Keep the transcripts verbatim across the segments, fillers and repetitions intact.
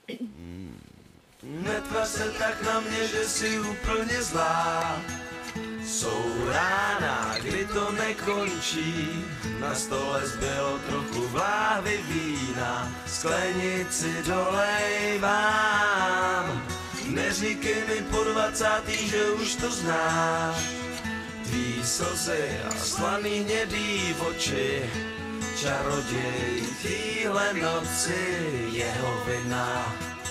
Netvař se tak na mě, že jsi úplně zlá. Jsou rána, kdy to nekončí. Na stole zbylo trochu vláhy vína. Sklenici dolejvám. Neříkej mi po dvacátý, že už to znáš. Tvý slzy a slaný hnědý oči. Čaroděj týhle noci, jeho vina.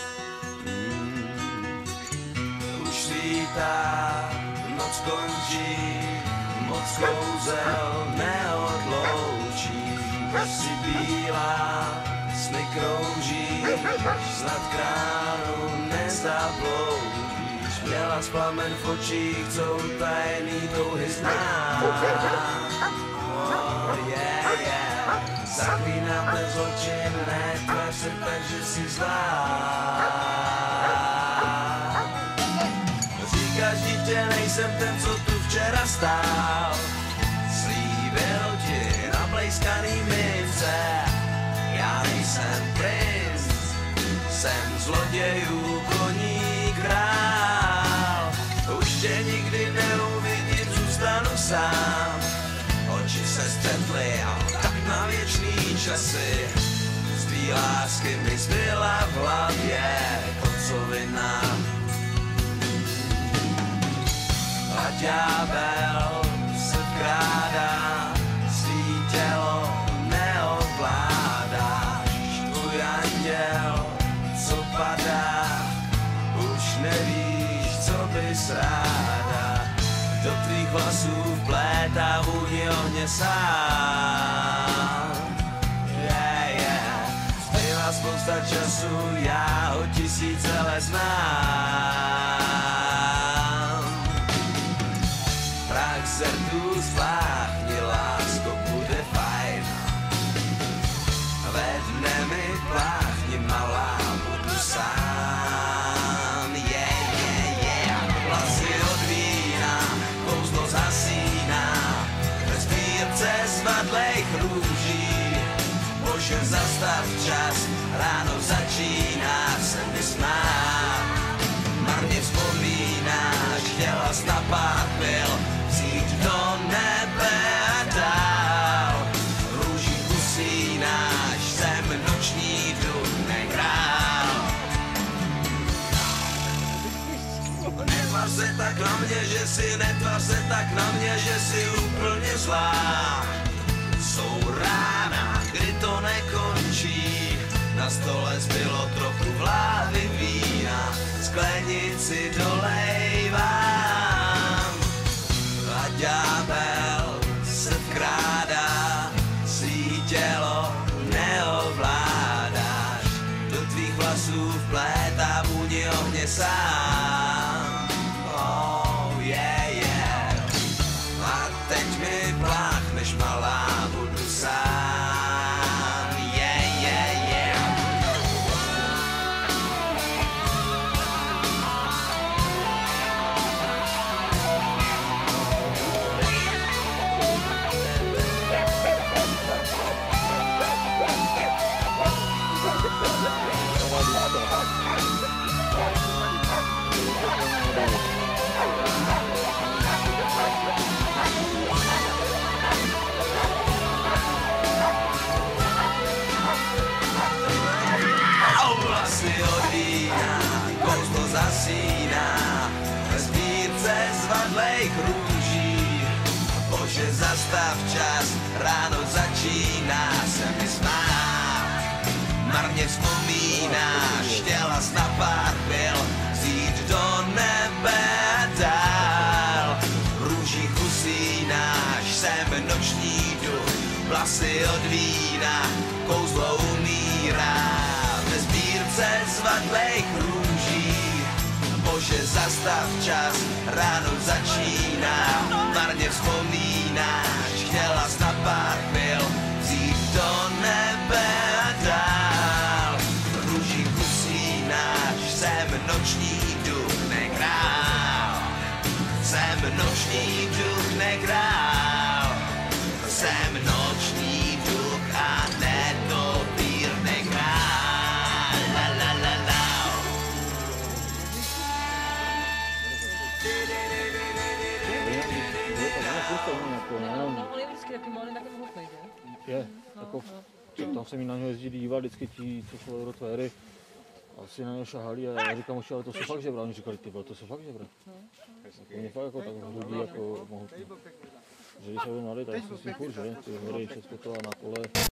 Mm. Už svítá, noc končí, moc kouzel neodloučí. Si bílá, sny krouží, snad kránu nezabloudíš. Měla plamen v očích, co tajný touhy zná. Oh yeah, yeah. Zaklínám bez očí, netvař se tak, že jsi zlá. Říkáš, dítě, nejsem ten, co tu včera stál. Slíbil ti na plejskaný mince. Já nejsem princ, jsem zlodějů koní král. Už tě nikdy neuvidím, zůstanu sám. Oči se střetly a tak na věčný časy. Z tvý lásky mi zbyla v hlavě kocovina. A ďábel se vkrádá, svý tělo neovládáš. Tvůj anděl, co padá, už nevíš, co bys ráda. Do tvých vlasů vplétá vůni ohně sám. Yeah, yeah. Zbyla spousta času, já ho tisíce let znám. Prach zrtů zvláhni, lásko, bude fajn. Ve dne mi pláchni, malá, budu sám. Yeah, yeah, yeah. Vlasy od vína, kouzlo zasíná. Ve sbírce zvadlejch růží. Bože, zastav čas, ráno začíná se mi smát. Marně vzpomínáš, chtěla jsi na pár pil, vzít do nebe a dál. Růží usínáš, jsem noční duch nekrál. Netvař se tak na mě, že jsi, netvař se tak na mě, že jsi úplně zlá. Jsou rána, kdy to nekončí. Na stole zbylo trochu vláhy vína. Sklenici dolejvám. A ďábel se vkrádá, svý tělo neovládáš. Do tvých vlasů vplétá vůni ohně sám. Oh yeah, yeah. A teď mi pláchneš, malá, budu sám. Yeah, yeah, yeah. Vlasy od vína, kouzlo zasíná. Ve sbírce zvadlejch růží. Bože, zastav čas, ráno začíná se mi smát. Marně vzpomínáš, chtěla jsi na pár pil, vzít do nebe a dál. V růžích usínáš, jsem noční duch, vlasy od vína, kouzlo umírá. Ve sbírce zvadlejch růží. Bože, zastav čas, ráno začíná. Marně vzpomínáš, chtěla jsi na pár pil, vzít do nebe a dál. V růžích usínáš, jsem noční duch nekrál. Jsem noční duch nekrál. Jsem noční duch a netopír nekrál. La la la la. Je, jako, tam se mi na něho jezdí dívat vždycky ti, co jsou Eurotvéry. Asi na ně šahali a já říkám, ale to jsou fakt žebra. Oni říkali, ty to jsou fakt žebra. Jako mě fakt jako tak hrudí, jako mohutný. Že když se budu mladý, tak si myslím furt, že ty hory, všechno to a na kole.